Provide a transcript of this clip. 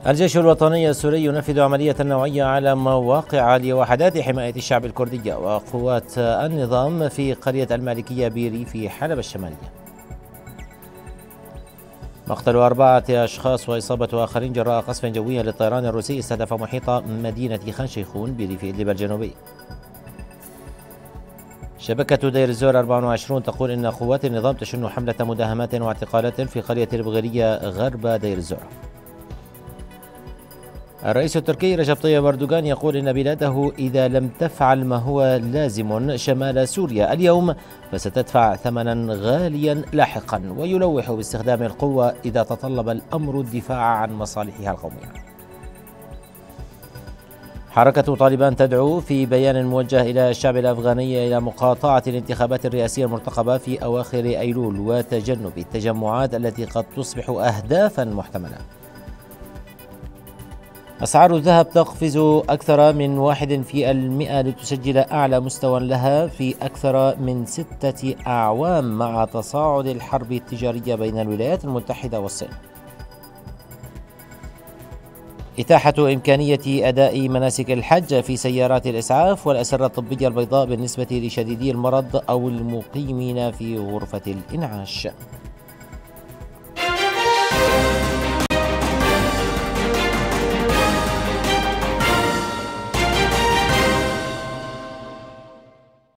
الجيش الوطني السوري ينفذ عملية نوعية على مواقع لوحدات حماية الشعب الكردية وقوات النظام في قرية المالكية بريف حلب الشمالية. مقتل 4 أشخاص وإصابة آخرين جراء قصف جوي للطيران الروسي استهدف محيط مدينة خان شيخون بريف إدلب الجنوبي. شبكة دير الزور 24 تقول إن قوات النظام تشن حملة مداهمات واعتقالات في قرية البغيرية غرب دير الزور. الرئيس التركي رجب طيب أردوغان يقول إن بلاده إذا لم تفعل ما هو لازم شمال سوريا اليوم فستدفع ثمنا غاليا لاحقا، ويلوح باستخدام القوة إذا تطلب الأمر الدفاع عن مصالحها القومية. حركة طالبان تدعو في بيان موجه إلى الشعب الأفغاني إلى مقاطعة الانتخابات الرئاسية المرتقبة في أواخر أيلول وتجنب التجمعات التي قد تصبح أهدافا محتملة. أسعار الذهب تقفز أكثر من 1% لتسجل أعلى مستوى لها في أكثر من 6 أعوام مع تصاعد الحرب التجارية بين الولايات المتحدة والصين. إتاحة إمكانية أداء مناسك الحج في سيارات الإسعاف والأسرة الطبية البيضاء بالنسبة لشديدي المرض أو المقيمين في غرفة الإنعاش.